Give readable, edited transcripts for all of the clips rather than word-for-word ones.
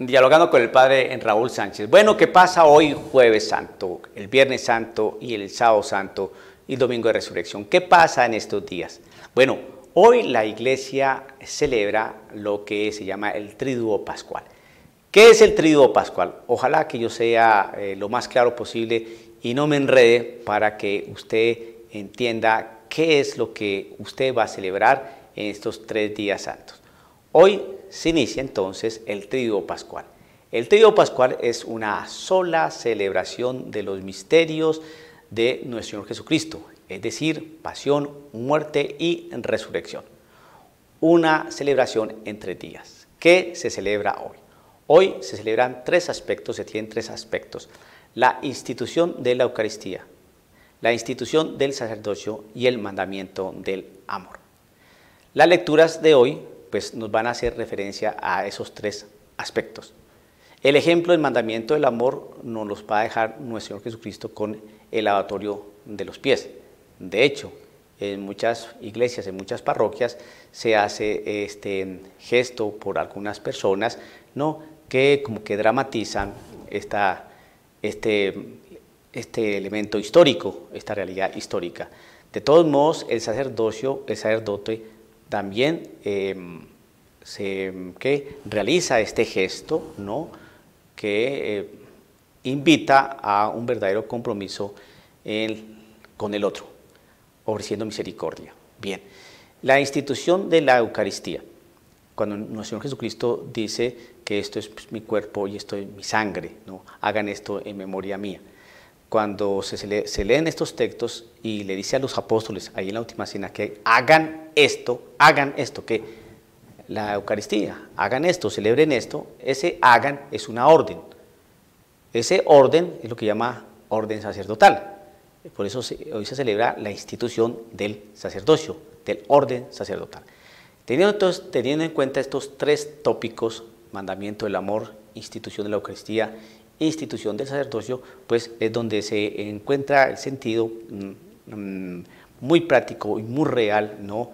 Dialogando con el padre Raúl Sánchez. Bueno, ¿qué pasa hoy jueves santo, el viernes santo y el sábado santo y el domingo de resurrección? ¿Qué pasa en estos días? Bueno, hoy la iglesia celebra lo que se llama el Triduo Pascual. ¿Qué es el Triduo Pascual? Ojalá que yo sea lo más claro posible y no me enrede para que usted entienda qué es lo que usted va a celebrar en estos 3 días santos. Hoy se inicia entonces el Triduo Pascual. El Triduo Pascual es una sola celebración de los misterios de nuestro Señor Jesucristo, es decir, pasión, muerte y resurrección. Una celebración en 3 días. ¿Qué se celebra hoy? Hoy se celebran 3 aspectos, se tienen 3 aspectos. La institución de la Eucaristía, la institución del sacerdocio y el mandamiento del amor. Las lecturas de hoy pues nos van a hacer referencia a esos 3 aspectos. El ejemplo del mandamiento del amor nos los va a dejar nuestro Señor Jesucristo con el lavatorio de los pies. De hecho, en muchas iglesias, en muchas parroquias, se hace este gesto por algunas personas, ¿no?, que como que dramatizan este elemento histórico, esta realidad histórica. De todos modos, el sacerdote también realiza este gesto, ¿no?, que invita a un verdadero compromiso con el otro, ofreciendo misericordia. Bien, la institución de la Eucaristía, cuando nuestro Señor Jesucristo dice que esto es mi cuerpo y esto es mi sangre, ¿no?, hagan esto en memoria mía. Cuando se leen estos textos y le dice a los apóstoles ahí en la última cena que hagan esto, que la Eucaristía, hagan esto, celebren esto, ese hagan es una orden. Ese orden es lo que llama orden sacerdotal. Por eso hoy se celebra la institución del sacerdocio, del orden sacerdotal. Teniendo en cuenta estos 3 tópicos, mandamiento del amor, institución de la Eucaristía, institución del sacerdocio, pues es donde se encuentra el sentido muy práctico y muy real, ¿no?,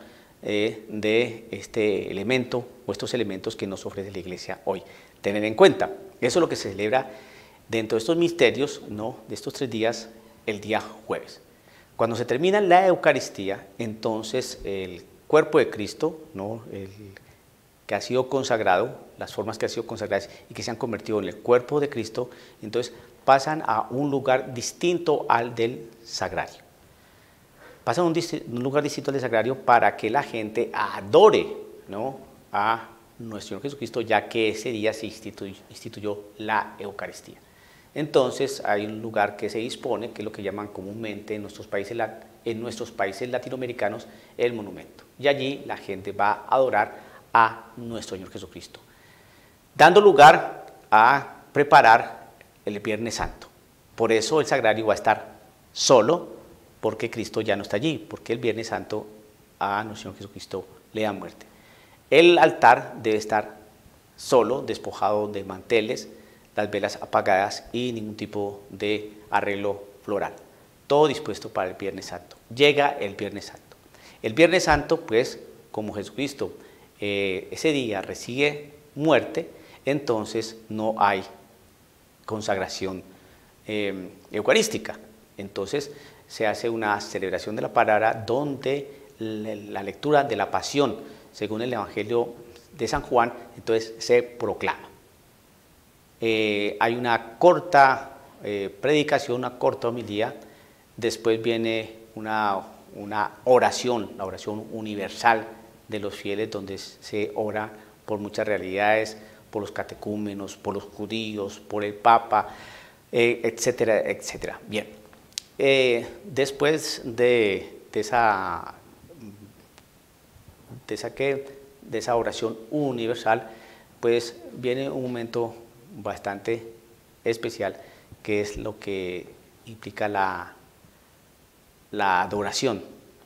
de este elemento o estos elementos que nos ofrece la iglesia hoy. Tener en cuenta, eso es lo que se celebra dentro de estos misterios, ¿no?, de estos 3 días, el día jueves. Cuando se termina la Eucaristía, entonces el cuerpo de Cristo, ¿no?, que ha sido consagrado, las formas que han sido consagradas y que se han convertido en el cuerpo de Cristo, entonces pasan a un lugar distinto al del sagrario. Pasan a un lugar distinto al del sagrario para que la gente adore, ¿no?, a nuestro Señor Jesucristo, ya que ese día se instituyó la Eucaristía. Entonces hay un lugar que se dispone, que es lo que llaman comúnmente en nuestros países latinoamericanos el monumento. Y allí la gente va a adorar a nuestro Señor Jesucristo, dando lugar a preparar el Viernes Santo. Por eso el sagrario va a estar solo, porque Cristo ya no está allí, porque el Viernes Santo a nuestro Señor Jesucristo le da muerte. El altar debe estar solo, despojado de manteles, las velas apagadas y ningún tipo de arreglo floral. Todo dispuesto para el Viernes Santo. Llega el Viernes Santo. El Viernes Santo, pues, como Jesucristo ese día recibe muerte, entonces no hay consagración eucarística. Entonces se hace una celebración de la palabra donde la lectura de la pasión, según el Evangelio de San Juan, entonces se proclama. Hay una corta predicación, una corta homilía, después viene una oración, la oración universal de los fieles, donde se ora por muchas realidades, por los catecúmenos, por los judíos, por el Papa, etcétera, etcétera. Bien, después de esa oración universal, pues viene un momento bastante especial, que es lo que implica la adoración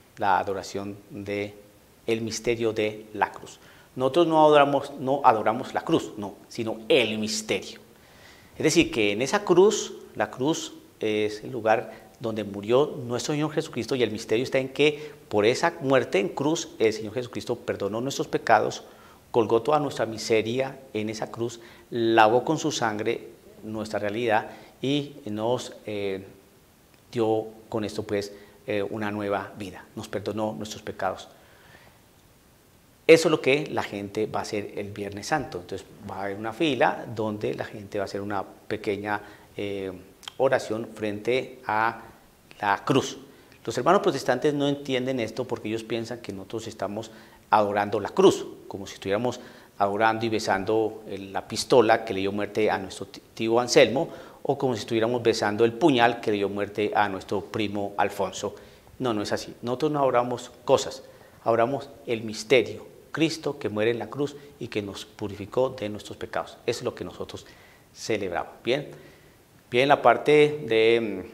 de el misterio de la cruz. Nosotros no adoramos la cruz, no, sino el misterio. Es decir, que en esa cruz, la cruz es el lugar donde murió nuestro Señor Jesucristo, y el misterio está en que por esa muerte en cruz el Señor Jesucristo perdonó nuestros pecados, colgó toda nuestra miseria en esa cruz, lavó con su sangre nuestra realidad y nos dio con esto pues una nueva vida, nos perdonó nuestros pecados. Eso es lo que la gente va a hacer el Viernes Santo. Entonces va a haber una fila donde la gente va a hacer una pequeña oración frente a la cruz. Los hermanos protestantes no entienden esto porque ellos piensan que nosotros estamos adorando la cruz, como si estuviéramos adorando y besando la pistola que le dio muerte a nuestro tío Anselmo, o como si estuviéramos besando el puñal que le dio muerte a nuestro primo Alfonso. No, no es así. Nosotros no adoramos cosas, adoramos el misterio. Cristo que muere en la cruz y que nos purificó de nuestros pecados. Eso es lo que nosotros celebramos. Bien, bien, la parte de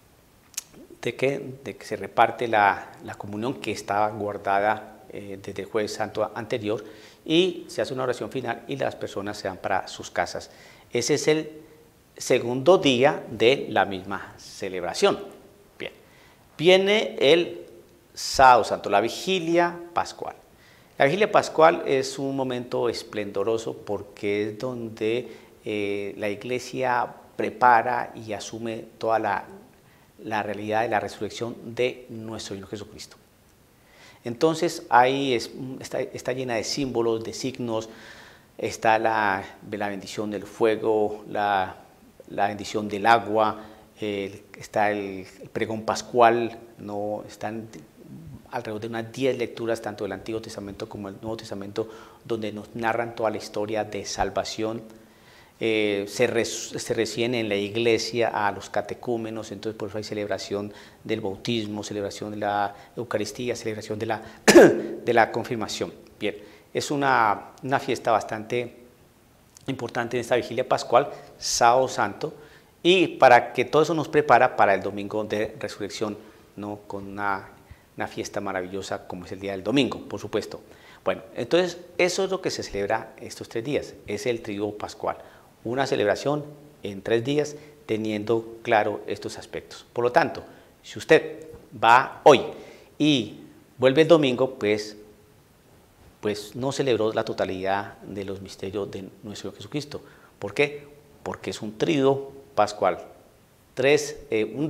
que se reparte la comunión que estaba guardada desde el Jueves Santo anterior y se hace una oración final y las personas se van para sus casas. Ese es el segundo día de la misma celebración. Bien, viene el Sábado Santo, la vigilia pascual. La vigilia pascual es un momento esplendoroso porque es donde la iglesia prepara y asume toda la realidad de la resurrección de nuestro Señor Jesucristo. Entonces ahí está llena de símbolos, de signos, está la bendición del fuego, la bendición del agua, está el pregón pascual, ¿no? Están alrededor de unas 10 lecturas tanto del Antiguo Testamento como del Nuevo Testamento donde nos narran toda la historia de salvación. Se reciben en la iglesia a los catecúmenos, entonces por eso hay celebración del bautismo, celebración de la Eucaristía, celebración de la confirmación. Bien, es una fiesta bastante importante en esta vigilia pascual, Sábado Santo, y para que todo eso nos prepara para el domingo de resurrección, ¿no? Con una fiesta maravillosa como es el día del domingo, por supuesto. Bueno, entonces eso es lo que se celebra estos 3 días, es el Triduo Pascual, una celebración en 3 días teniendo claro estos aspectos. Por lo tanto, si usted va hoy y vuelve el domingo, pues no celebró la totalidad de los misterios de nuestro Jesucristo. ¿Por qué? Porque es un Triduo Pascual, 3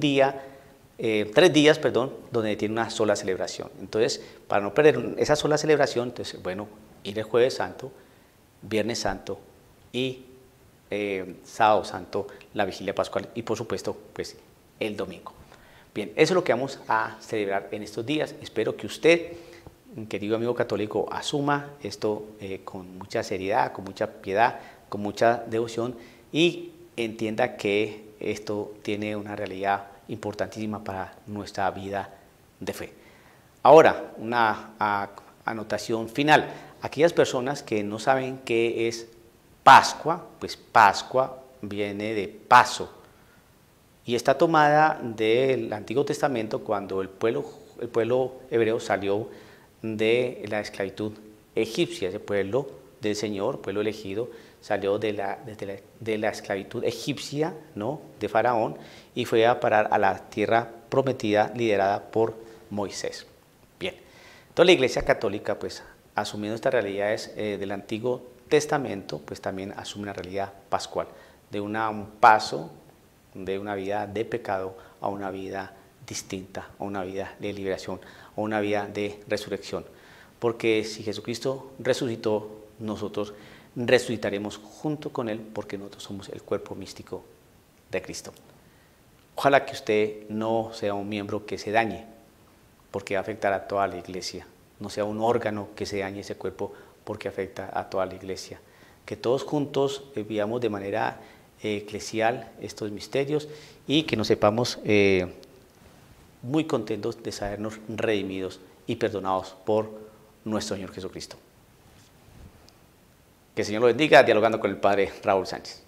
días, donde tiene una sola celebración. Entonces, para no perder esa sola celebración, entonces, bueno, ir el Jueves Santo, Viernes Santo y Sábado Santo, la vigilia pascual y por supuesto, pues el domingo. Bien, eso es lo que vamos a celebrar en estos días. Espero que usted, querido amigo católico, asuma esto con mucha seriedad, con mucha piedad, con mucha devoción y entienda que esto tiene una realidad importantísima para nuestra vida de fe. Ahora, una anotación final. Aquellas personas que no saben qué es Pascua, pues Pascua viene de paso y está tomada del Antiguo Testamento cuando el pueblo hebreo salió de la esclavitud egipcia, ese pueblo del Señor, pueblo elegido, salió de la esclavitud egipcia, ¿no? De Faraón y fue a parar a la tierra prometida liderada por Moisés. Bien, entonces la Iglesia Católica, pues asumiendo estas realidades del Antiguo Testamento, pues también asume una realidad pascual, de un paso de una vida de pecado a una vida distinta, a una vida de liberación, a una vida de resurrección. Porque si Jesucristo resucitó, nosotros resucitaremos junto con Él porque nosotros somos el cuerpo místico de Cristo. Ojalá que usted no sea un miembro que se dañe porque va a afectar a toda la iglesia, no sea un órgano que se dañe ese cuerpo porque afecta a toda la iglesia. Que todos juntos vivamos de manera eclesial estos misterios y que nos sepamos muy contentos de sabernos redimidos y perdonados por nuestro Señor Jesucristo. Que el Señor lo bendiga, dialogando con el Padre Raúl Sánchez.